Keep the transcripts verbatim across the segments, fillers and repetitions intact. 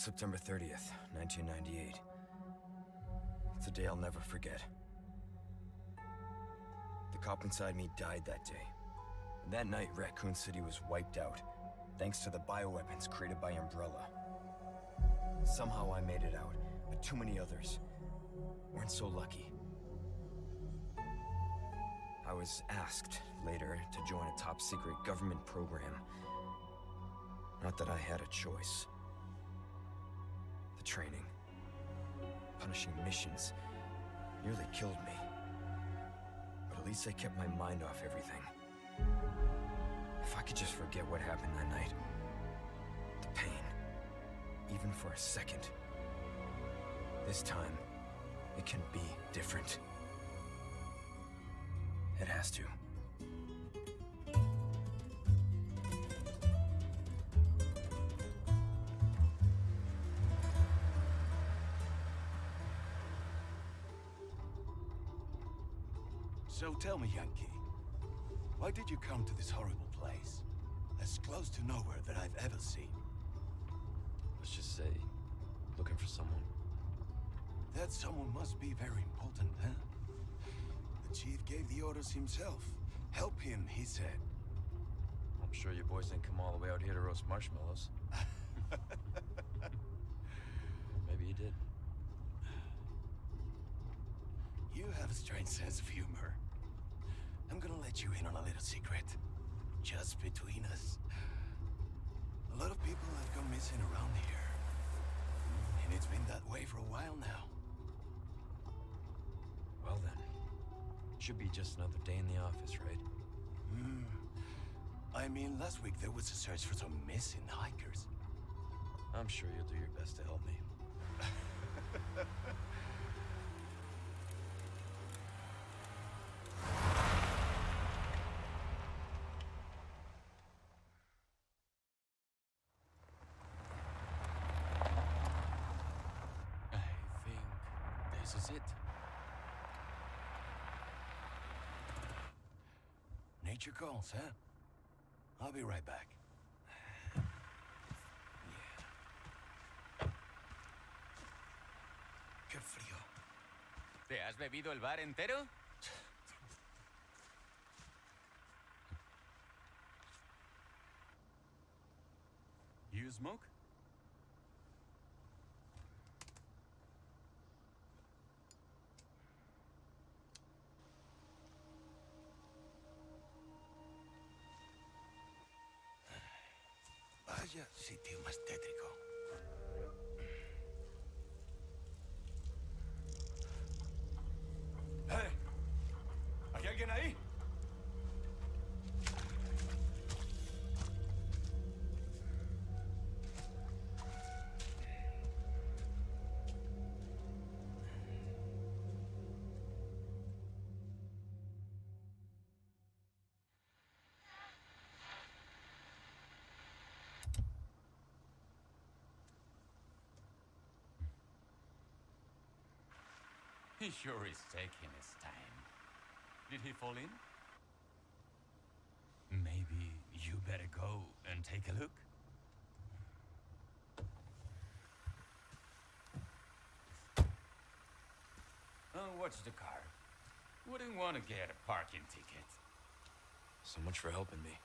September thirtieth, nineteen ninety-eight. It's a day I'll never forget. The cop inside me died that day. And that night, Raccoon City was wiped out, thanks to the bioweapons created by Umbrella. Somehow I made it out, but too many others weren't so lucky. I was asked later to join a top-secret government program. Not that I had a choice. The training, punishing missions, nearly killed me. But at least I kept my mind off everything. If I could just forget what happened that night. The pain, even for a second. This time, it can be different. It has to. So tell me, Yankee, why did you come to this horrible place? As close to nowhere that I've ever seen. Let's just say, looking for someone. That someone must be very important, huh? The chief gave the orders himself. Help him, he said. I'm sure you boys didn't come all the way out here to roast marshmallows. Maybe you did. You have a strange sense of humor. I'm gonna let you in on a little secret. Just between us. A lot of people have gone missing around here. And it's been that way for a while now. Well then, should be just another day in the office, right? Hmm. I mean, last week there was a search for some missing hikers. I'm sure you'll do your best to help me. This is it. Nature calls, huh? I'll be right back. Yeah. Qué frío. ¿Te has bebido el bar entero? You smoke? Vaya sitio más tétrico. ¡Eh! ¿Hay alguien ahí? He sure is taking his time. Did he fall in? Maybe you better go and take a look. Oh, watch the car. Wouldn't want to get a parking ticket. So much for helping me.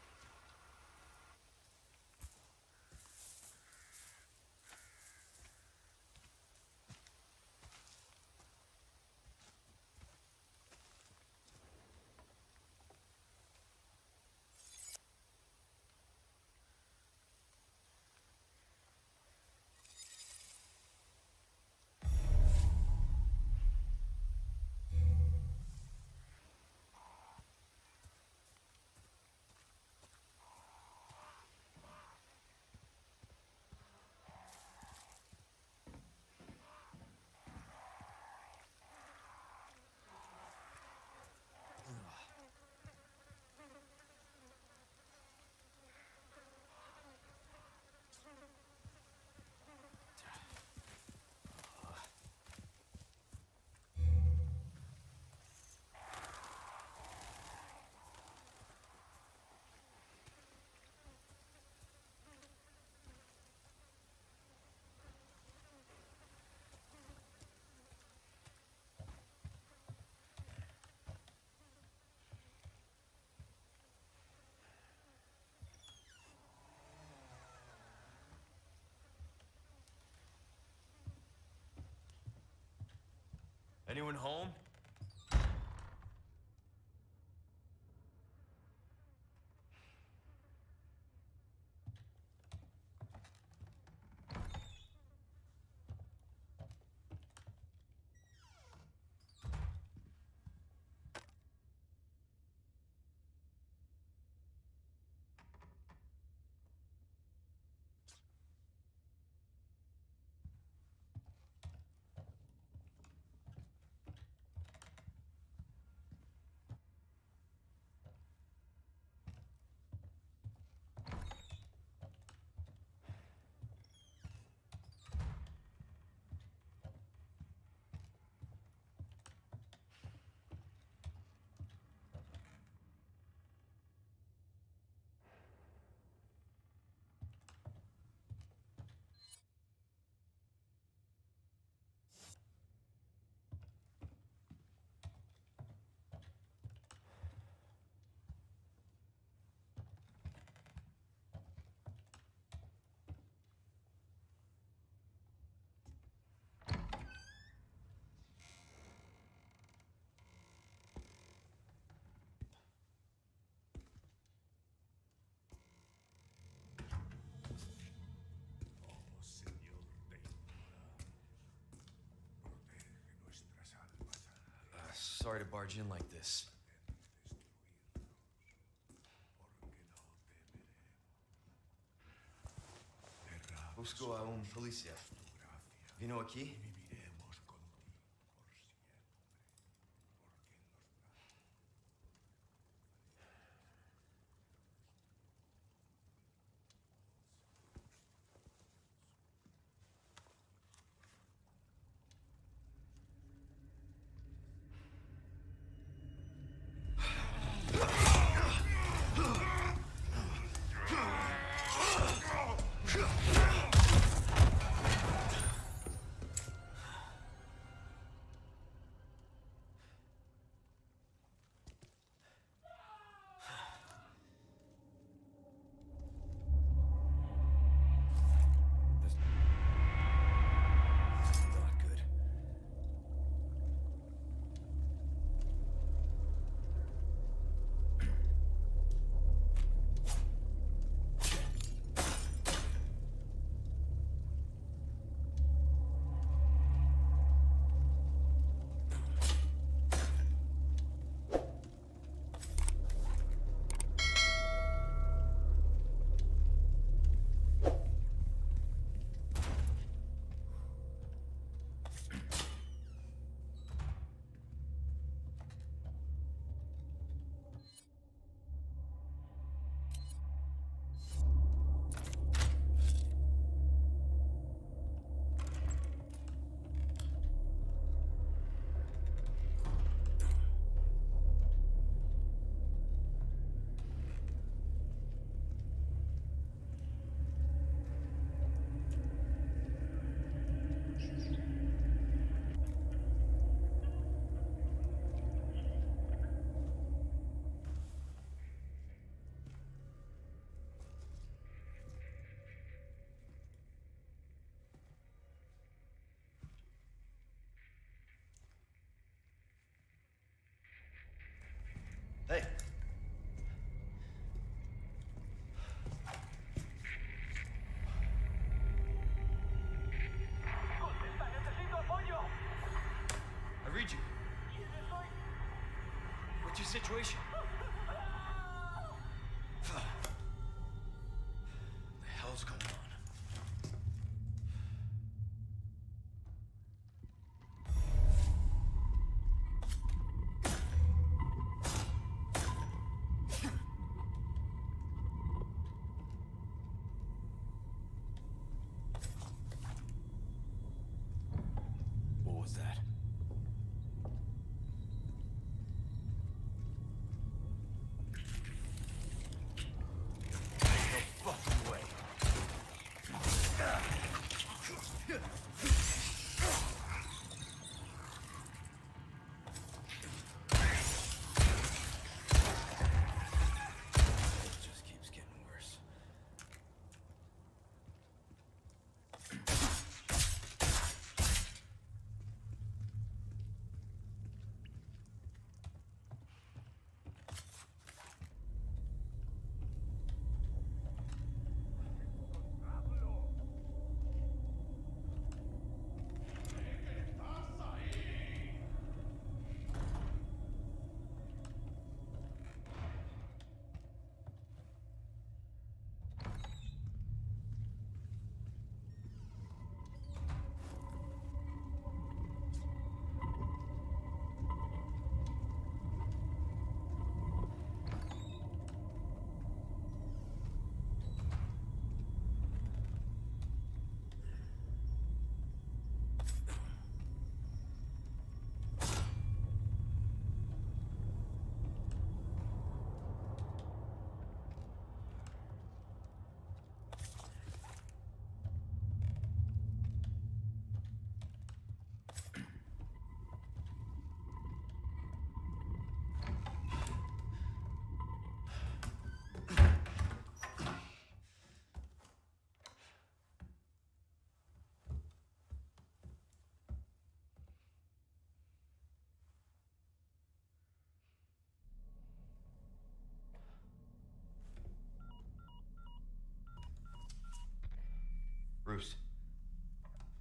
Anyone home? Sorry to barge in like this. Busco a un policía. ¿Vino aquí? Hey. Contesta, necesito apoyo. I read you. What's your situation? What the hell's going on? What was that? No fucking way.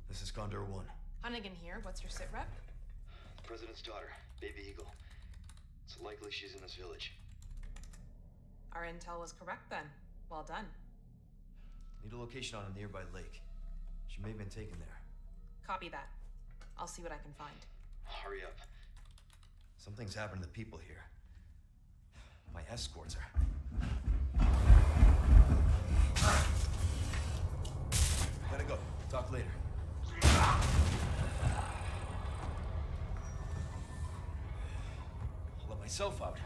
This is Condor One. Hunnigan here. What's your sit rep? The President's daughter, Baby Eagle. It's likely she's in this village. Our intel was correct then. Well done. Need a location on a nearby lake. She may have been taken there. Copy that. I'll see what I can find. Hurry up. Something's happened to the people here. My escorts are... Gotta go. Talk later. I'll let myself out.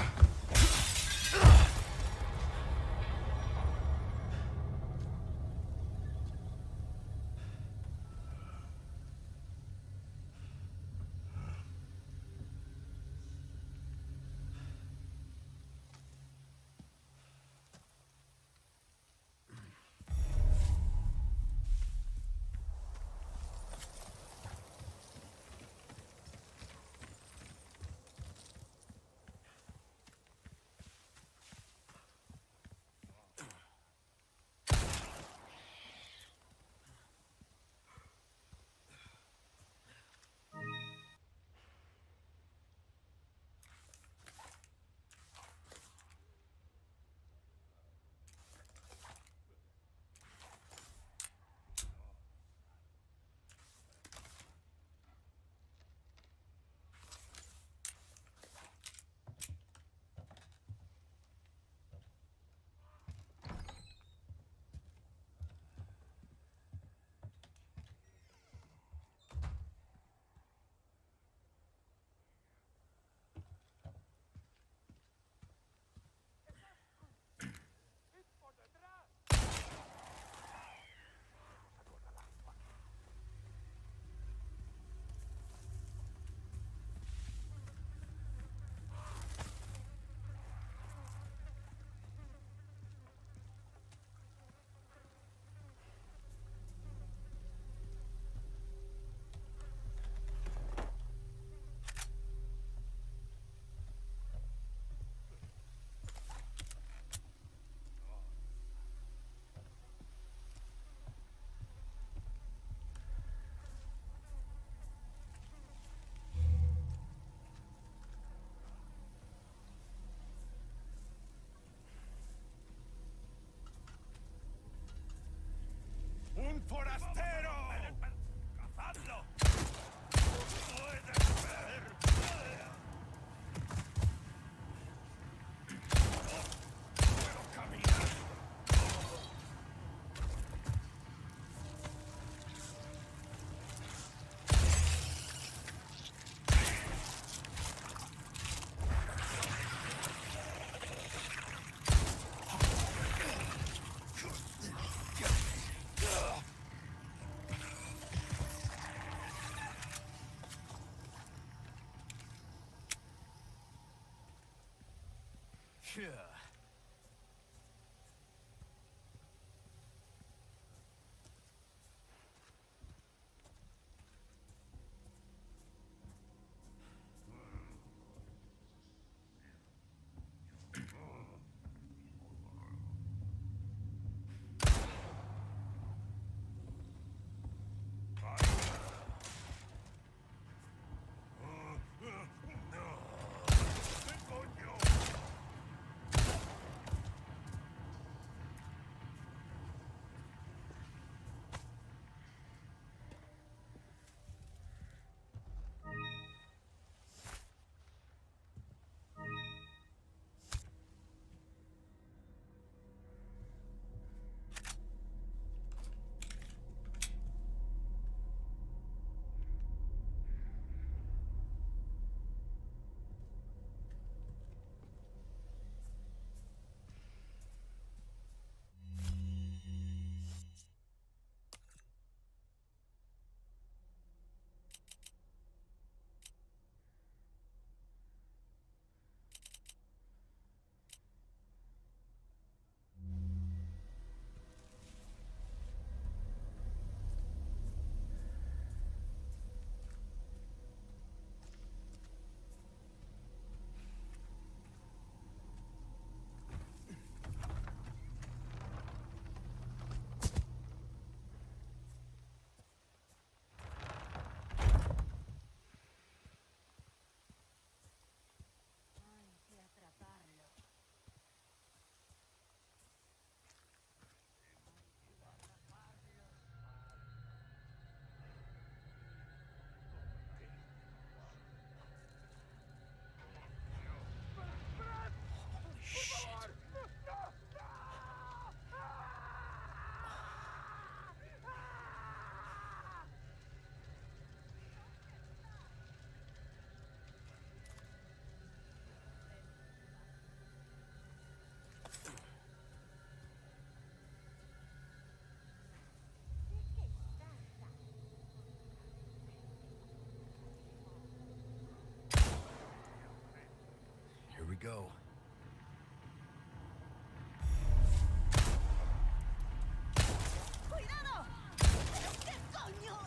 ¡Un forastero! ¡Cazadlo! ¡Puede ser! ¡Puedo caminar! Yeah. we go. ¡Cuidado! ¿Qué coño?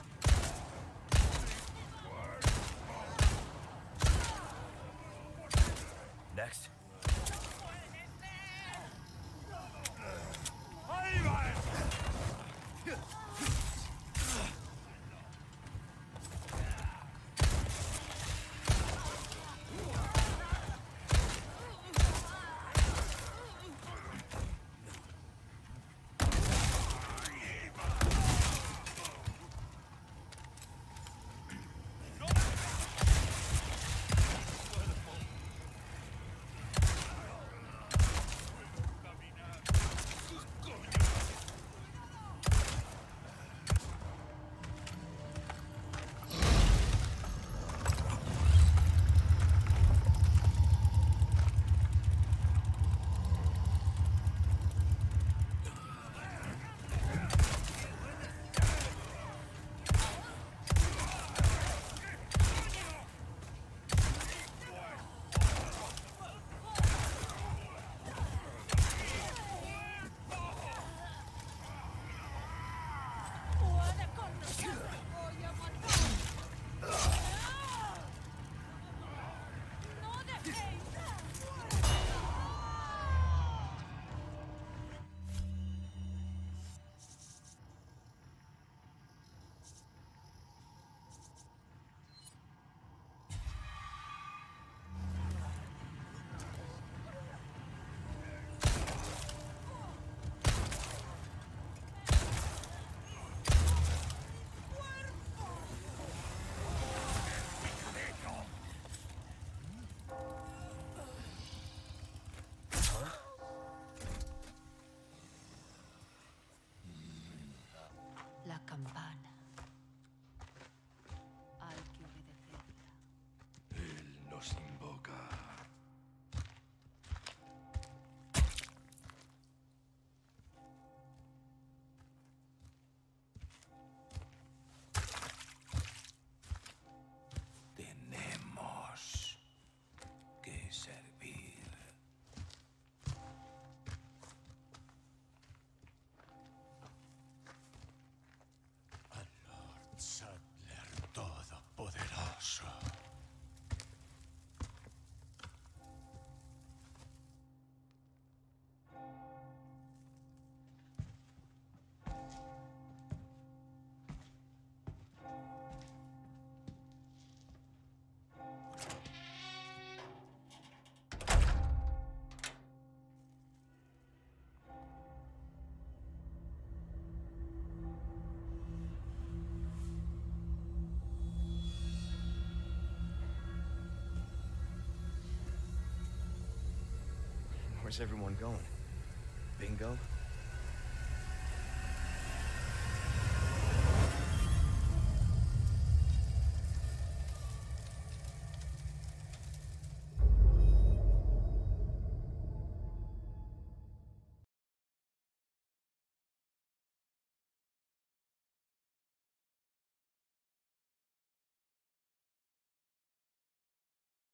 Next. La campana. Hay que obedecerla. Él nos invoca. Tenemos que servir. Al Lord Sadler Todopoderoso. Where's everyone going? Bingo?